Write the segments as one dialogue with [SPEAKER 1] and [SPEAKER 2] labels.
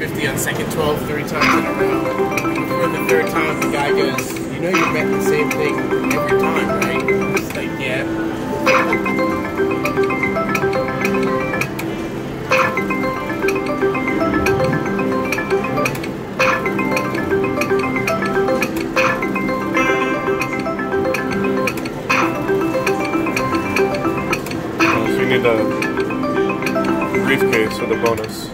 [SPEAKER 1] 50 on second 12 3 times in a row. Before the third time, the guy goes, "You know you bet the same thing every time, right?" It's like, yeah.
[SPEAKER 2] So you need a briefcase for the bonus.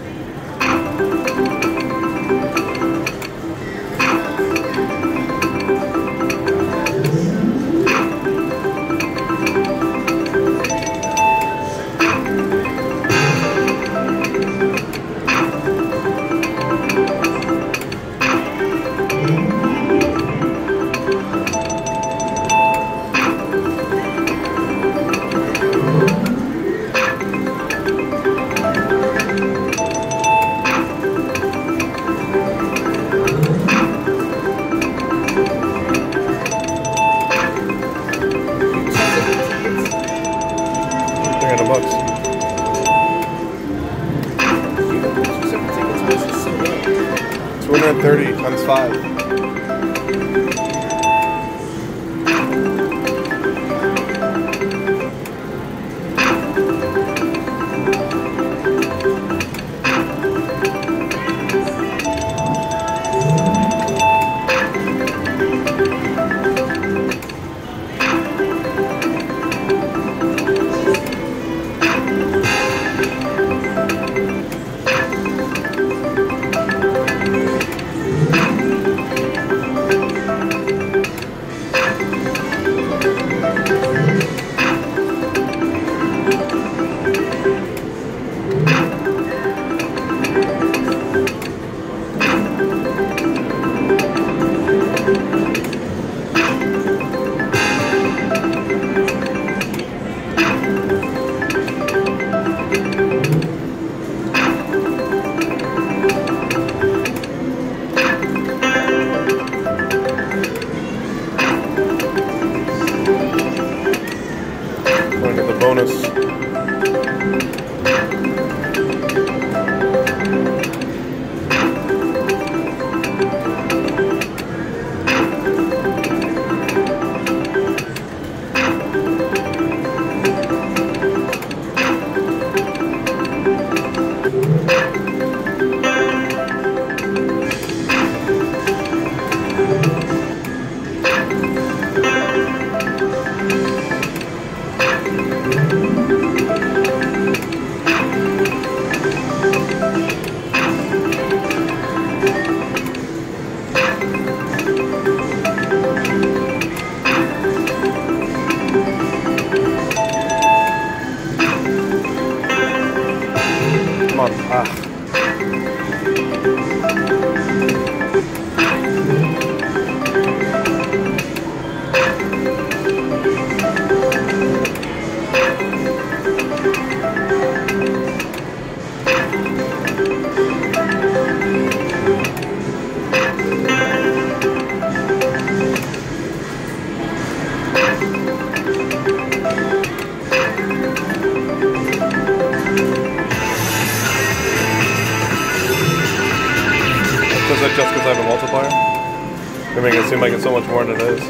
[SPEAKER 2] $300. 230 times 5. Look at the bonus. Come on. Is it just because I have a multiplier? They make it seem like it's so much more than it is.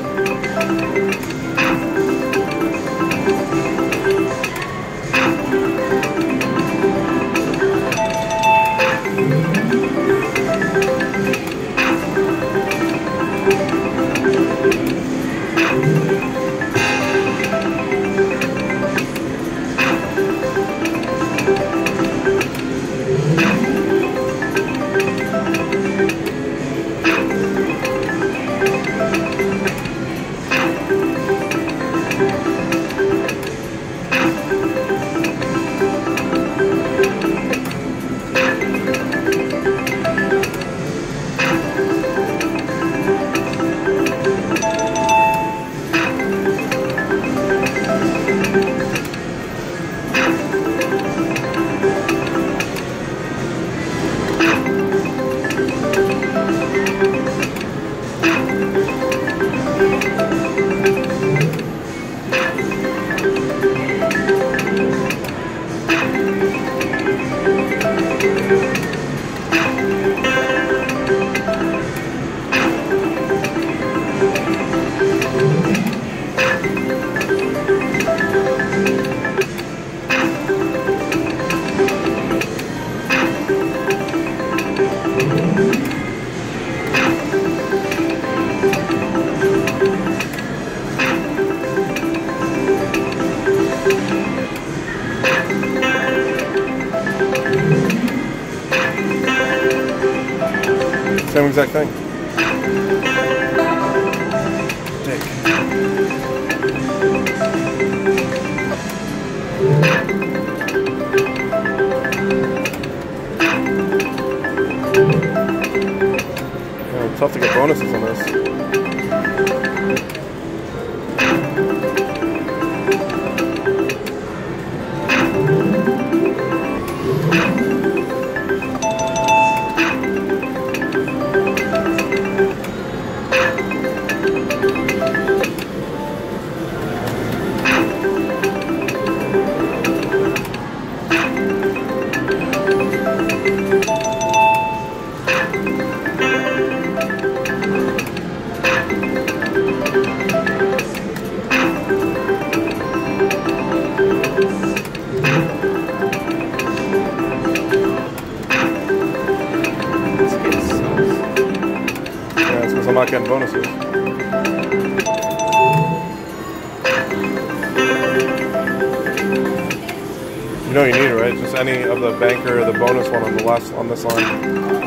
[SPEAKER 2] Same exact thing.
[SPEAKER 1] Dick.
[SPEAKER 2] Yeah, tough to get bonuses on this. I'm not getting bonuses. You know you need it, right? Just any of the banker or the bonus one on the last on this line.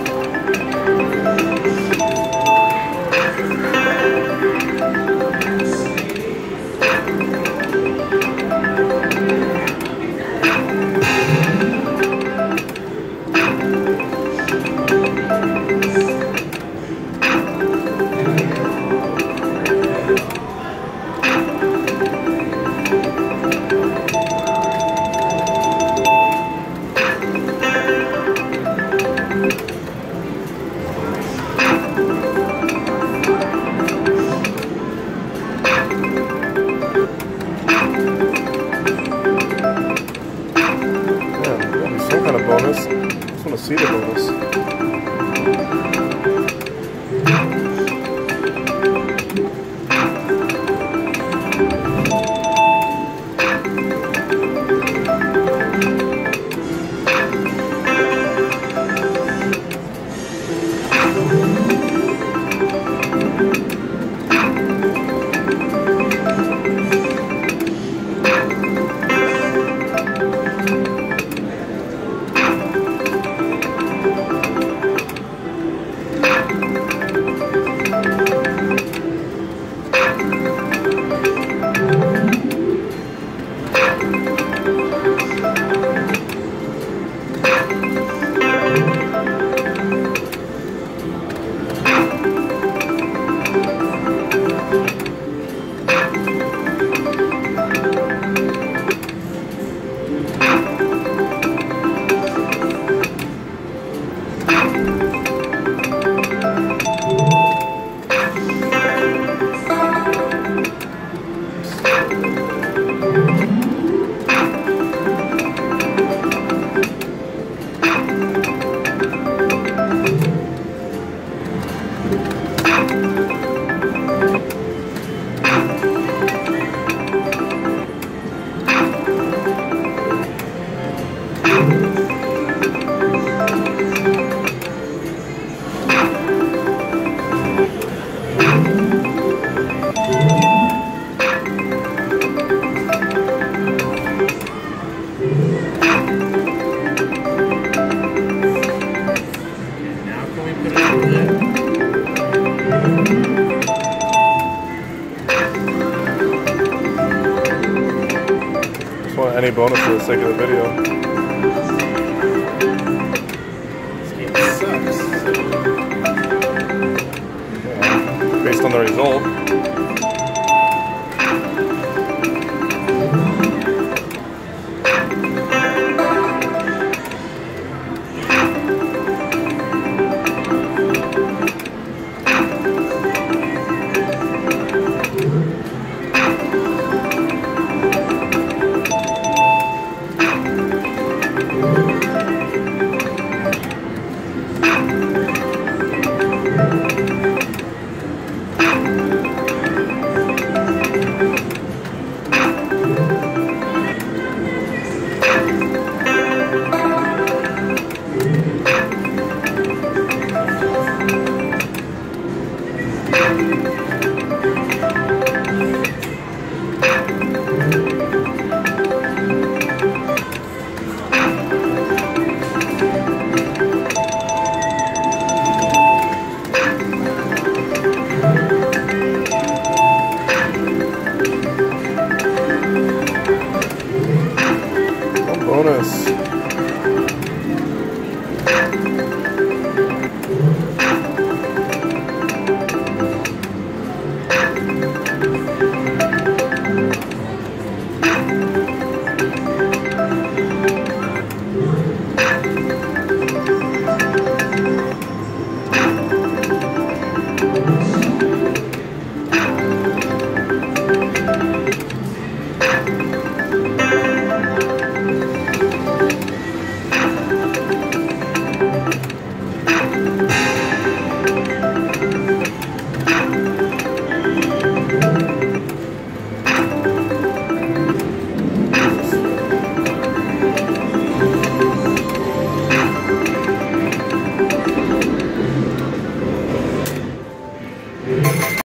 [SPEAKER 2] Some kind of bonus. I just want to see the bonus. Any bonus for the sake of the video.
[SPEAKER 1] This game sucks.
[SPEAKER 2] Yeah, based on the result.